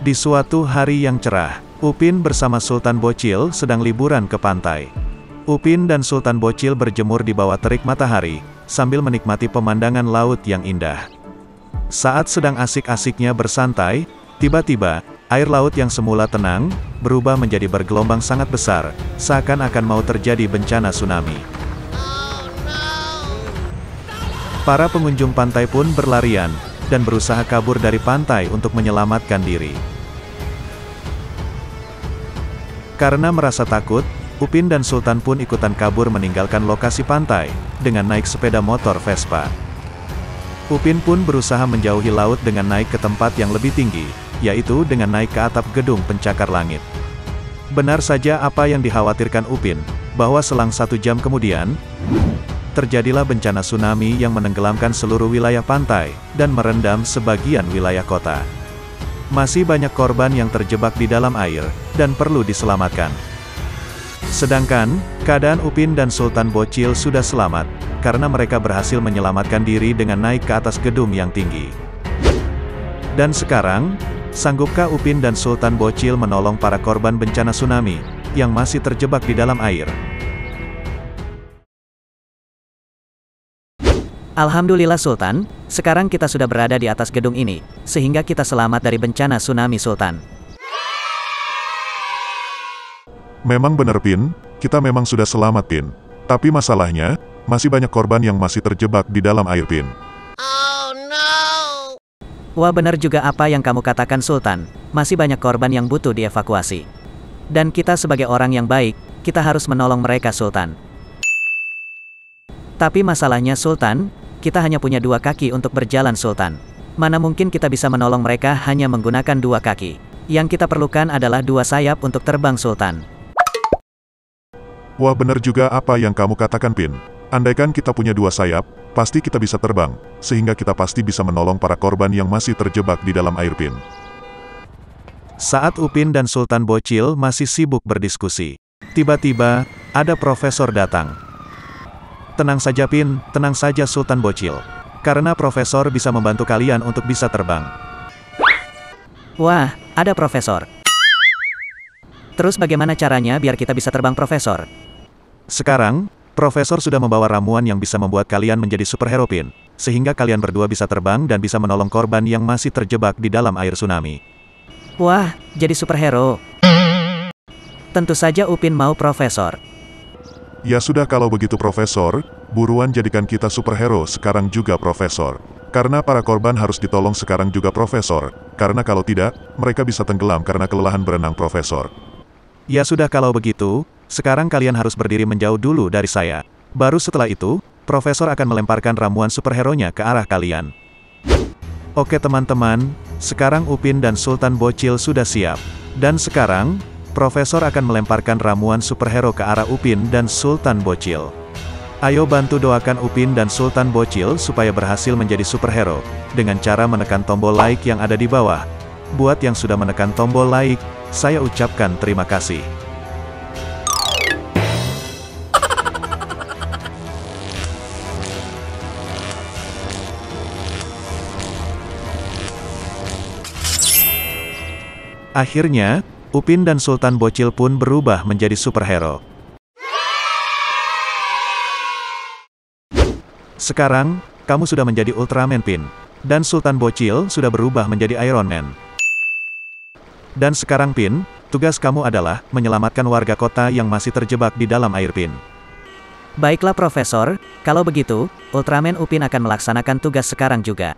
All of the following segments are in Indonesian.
Di suatu hari yang cerah, Upin bersama Sultan Bocil sedang liburan ke pantai. Upin dan Sultan Bocil berjemur di bawah terik matahari, sambil menikmati pemandangan laut yang indah. Saat sedang asik-asiknya bersantai, tiba-tiba, air laut yang semula tenang, berubah menjadi bergelombang sangat besar, seakan-akan mau terjadi bencana tsunami. Para pengunjung pantai pun berlarian, dan berusaha kabur dari pantai untuk menyelamatkan diri. Karena merasa takut, Upin dan Sultan pun ikutan kabur meninggalkan lokasi pantai, dengan naik sepeda motor Vespa. Upin pun berusaha menjauhi laut dengan naik ke tempat yang lebih tinggi, yaitu dengan naik ke atap gedung pencakar langit. Benar saja apa yang dikhawatirkan Upin, bahwa selang 1 jam kemudian, terjadilah bencana tsunami yang menenggelamkan seluruh wilayah pantai, dan merendam sebagian wilayah kota. Masih banyak korban yang terjebak di dalam air, dan perlu diselamatkan. Sedangkan, keadaan Upin dan Sultan Bocil sudah selamat, karena mereka berhasil menyelamatkan diri dengan naik ke atas gedung yang tinggi. Dan sekarang, sanggupkah Upin dan Sultan Bocil menolong para korban bencana tsunami, yang masih terjebak di dalam air? Alhamdulillah Sultan, sekarang kita sudah berada di atas gedung ini, sehingga kita selamat dari bencana tsunami Sultan. Memang benar Pin, kita memang sudah selamat Pin. Tapi masalahnya, masih banyak korban yang masih terjebak di dalam air Pin. Oh no! Wah benar juga apa yang kamu katakan Sultan, masih banyak korban yang butuh dievakuasi. Dan kita sebagai orang yang baik, kita harus menolong mereka Sultan. Tapi masalahnya Sultan, kita hanya punya 2 kaki untuk berjalan Sultan. Mana mungkin kita bisa menolong mereka hanya menggunakan 2 kaki. Yang kita perlukan adalah 2 sayap untuk terbang Sultan. Wah benar juga apa yang kamu katakan Pin. Andaikan kita punya 2 sayap, pasti kita bisa terbang, sehingga kita pasti bisa menolong para korban yang masih terjebak di dalam air Pin. Saat Upin dan Sultan Bocil masih sibuk berdiskusi, tiba-tiba, ada profesor datang. Tenang saja Pin, tenang saja Sultan Bocil. Karena profesor bisa membantu kalian untuk bisa terbang. Wah, ada profesor. Terus bagaimana caranya biar kita bisa terbang profesor? Sekarang, profesor sudah membawa ramuan yang bisa membuat kalian menjadi superhero Pin, sehingga kalian berdua bisa terbang dan bisa menolong korban yang masih terjebak di dalam air tsunami. Wah, jadi superhero. Tentu saja Upin mau profesor. Ya sudah kalau begitu Profesor, buruan jadikan kita superhero sekarang juga Profesor. Karena para korban harus ditolong sekarang juga Profesor, karena kalau tidak, mereka bisa tenggelam karena kelelahan berenang Profesor. Ya sudah kalau begitu, sekarang kalian harus berdiri menjauh dulu dari saya. Baru setelah itu, Profesor akan melemparkan ramuan superhero-nya ke arah kalian. Oke teman-teman, sekarang Upin dan Sultan Bocil sudah siap. Dan sekarang, Profesor akan melemparkan ramuan superhero ke arah Upin dan Sultan Bocil. Ayo bantu doakan Upin dan Sultan Bocil supaya berhasil menjadi superhero, dengan cara menekan tombol like yang ada di bawah. Buat yang sudah menekan tombol like, saya ucapkan terima kasih. Akhirnya, Upin dan Sultan Bocil pun berubah menjadi superhero. Sekarang, kamu sudah menjadi Ultraman Pin, dan Sultan Bocil sudah berubah menjadi Iron Man. Dan sekarang Pin, tugas kamu adalah menyelamatkan warga kota yang masih terjebak di dalam air Pin. Baiklah Profesor, kalau begitu, Ultraman Upin akan melaksanakan tugas sekarang juga.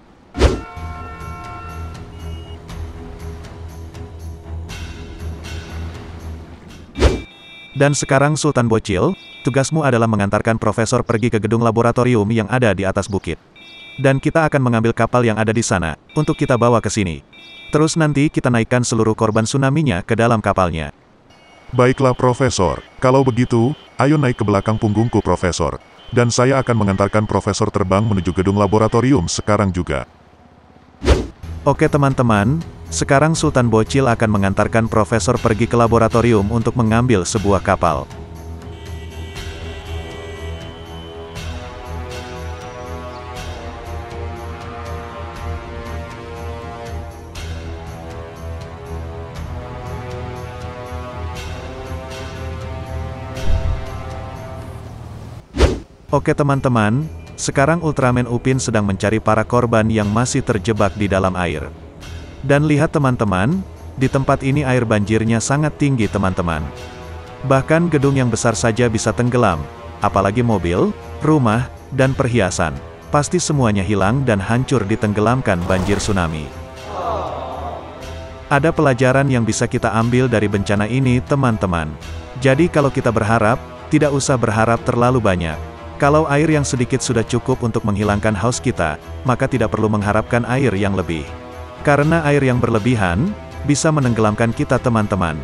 Dan sekarang Sultan Bocil, tugasmu adalah mengantarkan Profesor pergi ke gedung laboratorium yang ada di atas bukit. Dan kita akan mengambil kapal yang ada di sana, untuk kita bawa ke sini. Terus nanti kita naikkan seluruh korban tsunami-nya ke dalam kapalnya. Baiklah Profesor, kalau begitu, ayo naik ke belakang punggungku Profesor. Dan saya akan mengantarkan Profesor terbang menuju gedung laboratorium sekarang juga. Oke teman-teman, sekarang Sultan Bocil akan mengantarkan Profesor pergi ke laboratorium untuk mengambil sebuah kapal. Oke teman-teman, sekarang Ultraman Upin sedang mencari para korban yang masih terjebak di dalam air. Dan lihat teman-teman, di tempat ini air banjirnya sangat tinggi teman-teman. Bahkan gedung yang besar saja bisa tenggelam, apalagi mobil, rumah, dan perhiasan. Pasti semuanya hilang dan hancur ditenggelamkan banjir tsunami. Ada pelajaran yang bisa kita ambil dari bencana ini teman-teman. Jadi kalau kita berharap, tidak usah berharap terlalu banyak. Kalau air yang sedikit sudah cukup untuk menghilangkan haus kita, maka tidak perlu mengharapkan air yang lebih. Karena air yang berlebihan, bisa menenggelamkan kita teman-teman.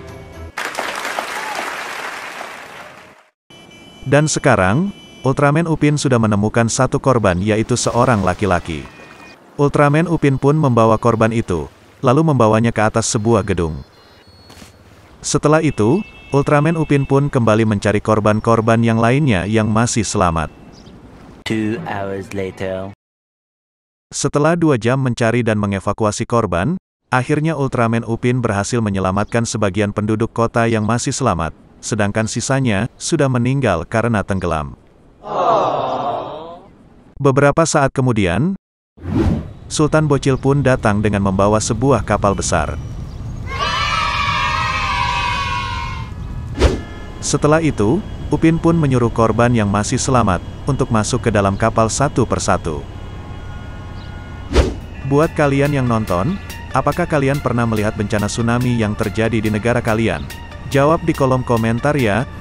Dan sekarang, Ultraman Upin sudah menemukan satu korban yaitu seorang laki-laki. Ultraman Upin pun membawa korban itu, lalu membawanya ke atas sebuah gedung. Setelah itu, Ultraman Upin pun kembali mencari korban-korban yang lainnya yang masih selamat. 2 hours later. Setelah 2 jam mencari dan mengevakuasi korban, akhirnya Ultraman Upin berhasil menyelamatkan sebagian penduduk kota yang masih selamat, sedangkan sisanya sudah meninggal karena tenggelam. Beberapa saat kemudian, Sultan Bocil pun datang dengan membawa sebuah kapal besar. Setelah itu, Upin pun menyuruh korban yang masih selamat untuk masuk ke dalam kapal satu persatu. Buat kalian yang nonton, apakah kalian pernah melihat bencana tsunami yang terjadi di negara kalian? Jawab di kolom komentar ya.